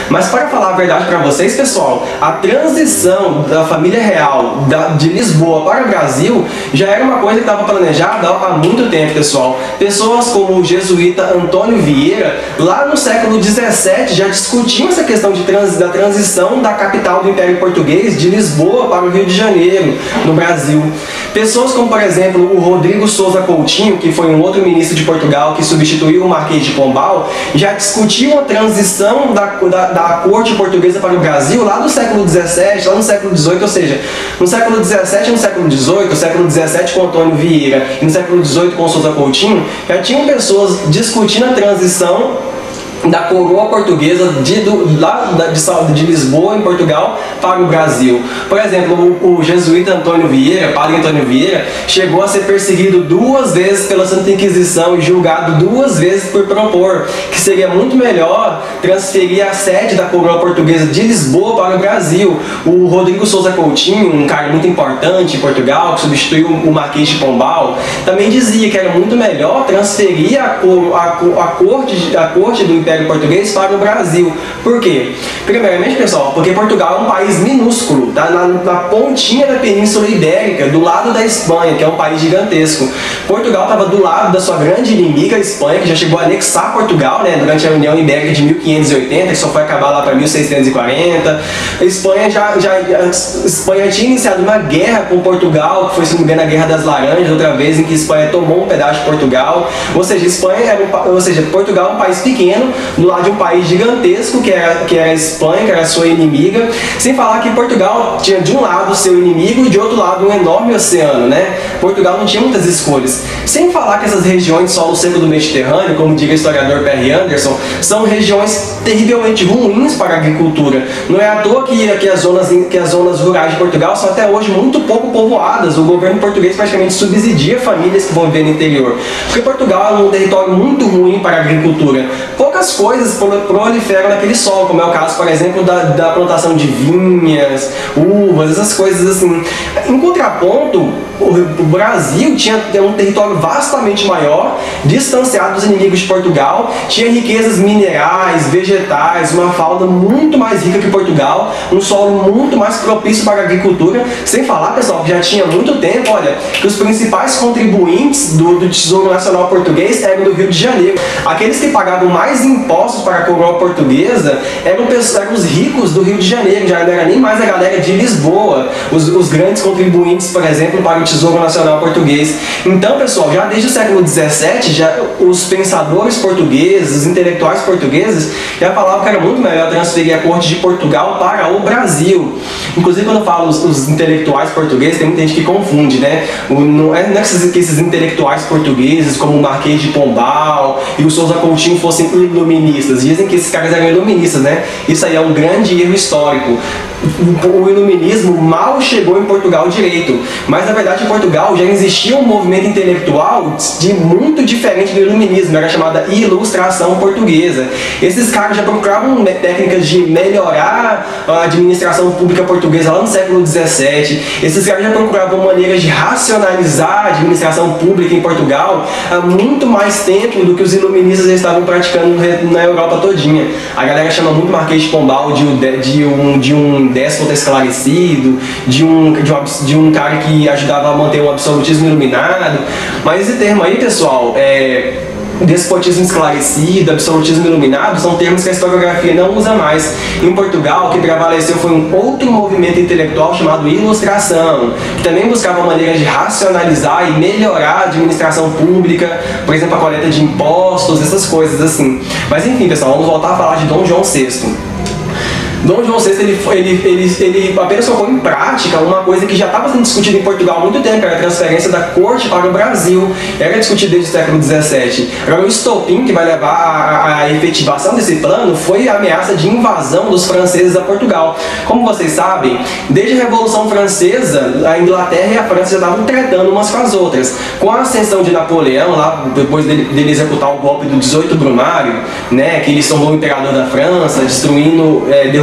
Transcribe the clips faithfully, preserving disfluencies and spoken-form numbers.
Mas para falar a verdade para vocês, pessoal, a transição da família real da, de Lisboa para o Brasil já era uma coisa que estava planejada há muito tempo, pessoal. Pessoas como o jesuíta Antônio Vieira, lá no século dezessete, já discutiam essa questão de trans, da transição da capital do Império Português, de Lisboa para o Rio de Janeiro, no Brasil. Pessoas como, por exemplo, o Rodrigo Sousa Coutinho, que foi um outro ministro de Portugal que substituiu o Marquês de Pombal, já discutiam a transição da, da, da corte portuguesa para o Brasil lá do século dezessete, lá no século dezoito, ou seja, no século dezessete e no século dezoito, no século dezessete com Antônio Vieira e no século dezoito com Sousa Coutinho, já tinham pessoas discutindo a transição da coroa portuguesa de, do, lá de, de Lisboa, em Portugal, para o Brasil. Por exemplo, o, o jesuíta Antônio Vieira, padre Antônio Vieira, chegou a ser perseguido duas vezes pela Santa Inquisição e julgado duas vezes por propor que seria muito melhor transferir a sede da coroa portuguesa de Lisboa para o Brasil. O Rodrigo Sousa Coutinho, um cara muito importante em Portugal, que substituiu o Marquês de Pombal, também dizia que era muito melhor transferir a, a, a, corte, a corte do Império Português para o Brasil. Por quê? Primeiramente, pessoal, porque Portugal é um país minúsculo, tá na, na pontinha da Península Ibérica, do lado da Espanha, que é um país gigantesco. Portugal estava do lado da sua grande inimiga, a Espanha, que já chegou a anexar Portugal, né, durante a União Ibérica de mil quinhentos e oitenta, que só foi acabar lá para mil seiscentos e quarenta. A Espanha já, já a Espanha tinha iniciado uma guerra com Portugal, que foi, se não me engano, a Guerra das Laranjas, outra vez em que a Espanha tomou um pedaço de Portugal. Ou seja, Espanha era um, ou seja, Portugal é um país pequeno do lado de um país gigantesco, que era, que era a Espanha, que era a sua inimiga, sem falar que Portugal tinha de um lado o seu inimigo e de outro lado um enorme oceano, né? Portugal não tinha muitas escolhas. Sem falar que essas regiões de solo seco do Mediterrâneo, como diz o historiador Perry Anderson, são regiões terrivelmente ruins para a agricultura. Não é à toa que, que, as zonas, que as zonas rurais de Portugal são até hoje muito pouco povoadas. O governo português praticamente subsidia famílias que vão viver no interior. Porque Portugal é um território muito ruim para a agricultura. Poucas coisas proliferam naquele solo, como é o caso, por exemplo, da, da plantação de vinhas, uvas, essas coisas assim. Em contraponto, o Brasil tinha um território vastamente maior, distanciado dos inimigos de Portugal, tinha riquezas minerais, vegetais, uma fauna muito mais rica que Portugal, um solo muito mais propício para a agricultura, sem falar, pessoal, que já tinha muito tempo, olha, que os principais contribuintes do, do Tesouro Nacional Português eram do Rio de Janeiro. Aqueles que pagavam mais impostos para a coroa portuguesa eram, eram os ricos do Rio de Janeiro, já não era nem mais a galera de Lisboa, os, os grandes contribuintes, por exemplo, para o Tesouro Nacional Português. Então, pessoal, já desde o século dezessete, já, os pensadores portugueses, os intelectuais portugueses, já falavam que era muito melhor transferir a corte de Portugal para o Brasil. Inclusive, quando eu falo os, os intelectuais portugueses, tem muita gente que confunde, né? O, não é, não é que, esses, que esses intelectuais portugueses, como o Marquês de Pombal e o Sousa Coutinho, fossem iluministas. Dizem que esses caras eram iluministas, né? Isso aí é um grande erro histórico. O iluminismo mal chegou em Portugal direito, mas na verdade em Portugal já existia um movimento intelectual de muito diferente do iluminismo, era chamada ilustração portuguesa. Esses caras já procuravam técnicas de melhorar a administração pública portuguesa lá no século dezessete. Esses caras já procuravam maneiras de racionalizar a administração pública em Portugal há muito mais tempo do que os iluministas já estavam praticando na Europa todinha. A galera chama muito Marquês de Pombal de, de um, de um déspota esclarecido, de um, de, um, de um cara que ajudava a manter um absolutismo iluminado. Mas esse termo aí, pessoal, é... despotismo esclarecido, absolutismo iluminado, são termos que a historiografia não usa mais. Em Portugal, o que prevaleceu foi um outro movimento intelectual chamado Ilustração, que também buscava maneiras de racionalizar e melhorar a administração pública, por exemplo, a coleta de impostos, essas coisas assim. Mas enfim, pessoal, vamos voltar a falar de Dom João sexto. Dom João sexto ele, ele, ele, ele apenas colocou em prática uma coisa que já estava sendo discutida em Portugal há muito tempo, era a transferência da corte para o Brasil. Era discutido desde o século dezessete. Agora, o estopim que vai levar à, à efetivação desse plano foi a ameaça de invasão dos franceses a Portugal. Como vocês sabem, desde a Revolução Francesa, a Inglaterra e a França já estavam tretando umas com as outras. Com a ascensão de Napoleão, lá depois dele, dele executar o golpe do dezoito Brumário, né, que ele se tornou o imperador da França, destruindo, é, derrubando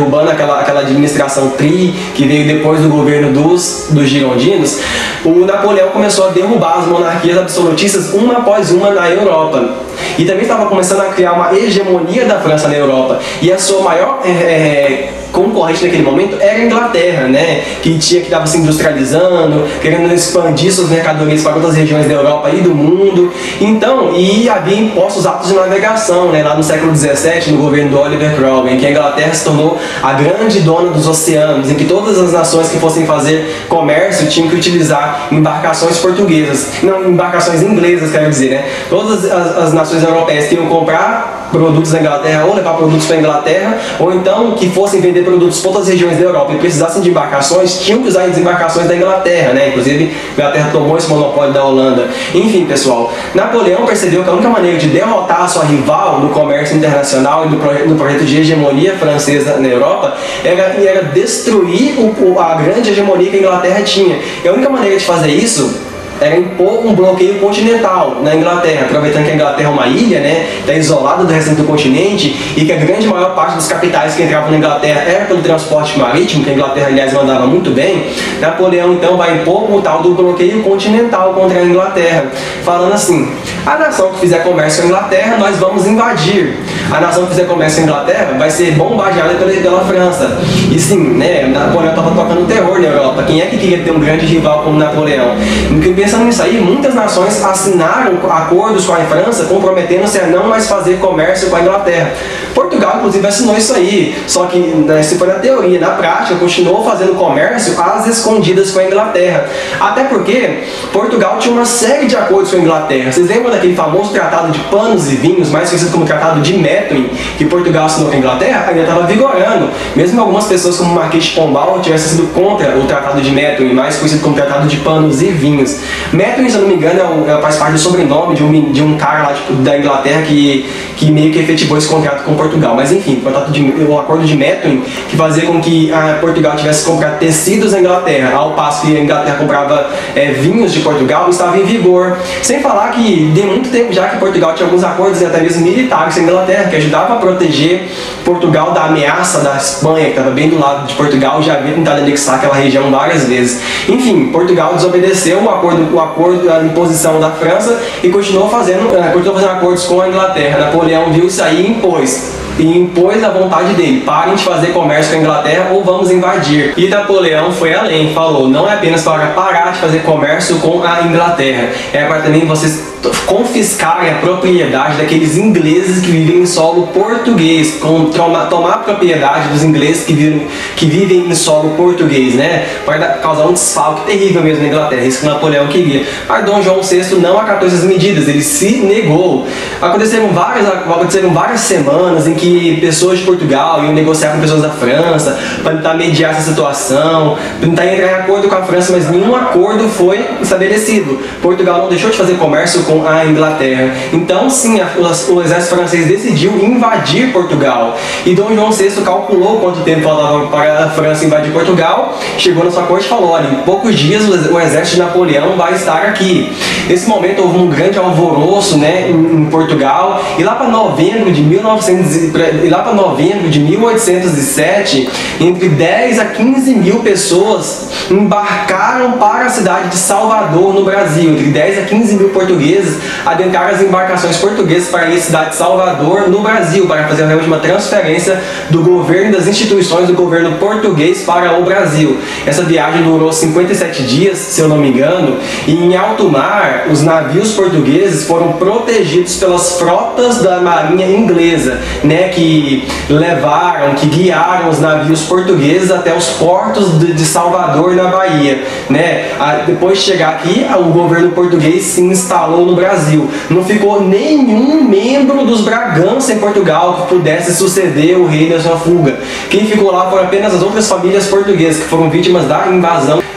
derrubando aquela, aquela administração tri que veio depois do governo dos, dos girondinos, o Napoleão começou a derrubar as monarquias absolutistas uma após uma na Europa. E também estava começando a criar uma hegemonia da França na Europa. E a sua maior é, é, concorrente naquele momento era a Inglaterra, né? Que tinha que estava se industrializando, querendo expandir suas mercadorias para outras regiões da Europa e do mundo. Então, e havia impostos atos de navegação, né? Lá no século dezessete, no governo do Oliver Cromwell, em que a Inglaterra se tornou a grande dona dos oceanos, em que todas as nações que fossem fazer comércio tinham que utilizar embarcações portuguesas, não, embarcações inglesas, quero dizer, né? Todas as, as nações europeias que iam comprar produtos da Inglaterra ou levar produtos para a Inglaterra, ou então que fossem vender produtos para outras regiões da Europa e precisassem de embarcações, tinham que usar as embarcações da Inglaterra, né? Inclusive, a Inglaterra tomou esse monopólio da Holanda. Enfim, pessoal, Napoleão percebeu que a única maneira de derrotar a sua rival no comércio internacional e no, proje no projeto de hegemonia francesa na Europa era, era destruir o, a grande hegemonia que a Inglaterra tinha. E a única maneira de fazer isso era impor um bloqueio continental na Inglaterra, aproveitando que a Inglaterra é uma ilha, né, está isolada do restante do continente, e que a grande maior parte dos capitais que entravam na Inglaterra era pelo transporte marítimo, que a Inglaterra, aliás, mandava muito bem. Napoleão, então, vai impor o tal do bloqueio continental contra a Inglaterra, falando assim: a nação que fizer comércio com a Inglaterra, nós vamos invadir. A nação que fizer comércio com a Inglaterra vai ser bombardeada pela, pela França. E sim, né, Napoleão estava tocando terror na Europa. Quem é que queria ter um grande rival como Napoleão? Pensando nisso aí, muitas nações assinaram acordos com a França, comprometendo-se a não mais fazer comércio com a Inglaterra. Portugal, inclusive, assinou isso aí, só que, né, se for na teoria, na prática, continuou fazendo comércio às escondidas com a Inglaterra. Até porque Portugal tinha uma série de acordos com a Inglaterra. Vocês lembram daquele famoso tratado de panos e vinhos, mais conhecido como Tratado de Methuen, que Portugal assinou com a Inglaterra? Ainda estava vigorando. Mesmo algumas pessoas, como o Marquês de Pombal, tivessem sido contra o Tratado de Methuen, mais conhecido como Tratado de Panos e Vinhos. Methuen, se eu não me engano, é um, é, faz parte do sobrenome de um, de um cara lá, tipo, da Inglaterra que, que meio que efetivou esse contrato com Portugal. Mas enfim, o, de, o acordo de Methuen, que fazia com que a Portugal tivesse que comprar tecidos da Inglaterra, ao passo que a Inglaterra comprava é, vinhos de Portugal, estava em vigor. Sem falar que de muito tempo já que Portugal tinha alguns acordos e até mesmo militares com a Inglaterra, que ajudava a proteger Portugal da ameaça da Espanha, que estava bem do lado de Portugal, já havia tentado anexar aquela região várias vezes. Enfim, Portugal desobedeceu o acordo, o acordo, a imposição da França e continuou fazendo, uh, continuou fazendo acordos com a Inglaterra. Napoleão viu isso aí e impôs. E impôs a vontade dele: parem de fazer comércio com a Inglaterra ou vamos invadir. E Napoleão foi além, falou: não é apenas para parar de fazer comércio com a Inglaterra, é para também vocês confiscarem a propriedade daqueles ingleses que vivem em solo português, com, tomar, tomar a propriedade dos ingleses que vivem, que vivem em solo português, né? Para causar um desfalque terrível mesmo na Inglaterra, isso que Napoleão queria. Mas Dom João sexto não acatou essas medidas, ele se negou. Aconteceram várias, aconteceram várias semanas em que pessoas de Portugal iam negociar com pessoas da França para tentar mediar essa situação, para tentar entrar em acordo com a França, mas nenhum acordo foi estabelecido. Portugal não deixou de fazer comércio com a Inglaterra. Então, sim, a, o exército francês decidiu invadir Portugal. E Dom João sexto calculou quanto tempo faltava para a França invadir Portugal, chegou na sua corte e falou: olha, em poucos dias o exército de Napoleão vai estar aqui. Nesse momento houve um grande alvoroço, né, em, em Portugal, e lá para novembro de mil e novecentos e lá para novembro de mil oitocentos e sete, entre dez a quinze mil pessoas embarcaram para a cidade de Salvador, no Brasil. Entre dez a quinze mil portugueses adentraram as embarcações portuguesas para ir à cidade de Salvador, no Brasil, para fazer realmente uma transferência do governo e das instituições do governo português para o Brasil. Essa viagem durou cinquenta e sete dias, se eu não me engano, e em alto mar, os navios portugueses foram protegidos pelas frotas da marinha inglesa, né, que levaram, que guiaram os navios portugueses até os portos de, de Salvador, na Bahia, né? Depois de chegar aqui, o governo português se instalou no Brasil. Não ficou nenhum membro dos Bragança em Portugal que pudesse suceder o rei na sua fuga. Quem ficou lá foram apenas as outras famílias portuguesas que foram vítimas da invasão.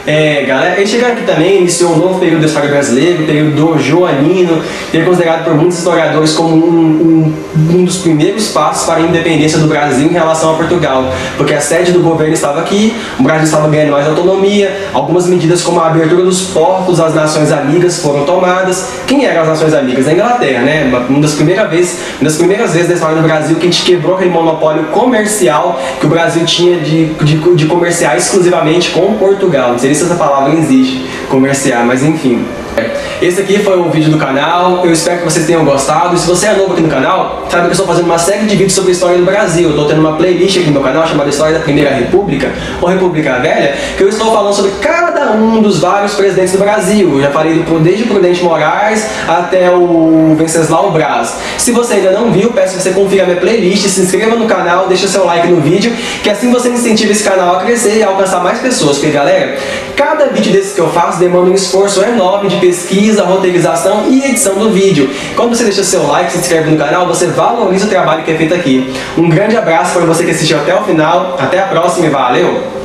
É, galera, eles chegaram aqui também, iniciou um novo período da história brasileira, o período do joanino, que é considerado por muitos historiadores como um, um, um dos primeiros passos para a independência do Brasil em relação a Portugal, porque a sede do governo estava aqui, o Brasil estava ganhando mais autonomia, algumas medidas como a abertura dos portos às nações amigas foram tomadas. Quem eram as nações amigas? A Inglaterra, né? Uma das primeiras vezes, uma das primeiras vezes da história do Brasil que a gente quebrou aquele monopólio comercial que o Brasil tinha de, de, de comerciar exclusivamente com Portugal. Não sei se essa palavra existe, comerciar, mas enfim. Esse aqui foi o vídeo do canal, eu espero que vocês tenham gostado. E se você é novo aqui no canal, sabe que eu estou fazendo uma série de vídeos sobre a história do Brasil. Eu estou tendo uma playlist aqui no meu canal chamada História da Primeira República, ou República Velha, que eu estou falando sobre cada um dos vários presidentes do Brasil. Eu já falei do, desde o Prudente Moraes até o Venceslau Braz. Se você ainda não viu, peço que você confira a minha playlist, se inscreva no canal, deixa seu like no vídeo, que assim você incentiva esse canal a crescer e a alcançar mais pessoas. Porque, galera, cada vídeo desses que eu faço demanda um esforço enorme de pesquisa, roteirização e edição do vídeo. Quando você deixa seu like, se inscreve no canal, você valoriza o trabalho que é feito aqui. Um grande abraço para você que assistiu até o final, até a próxima e valeu!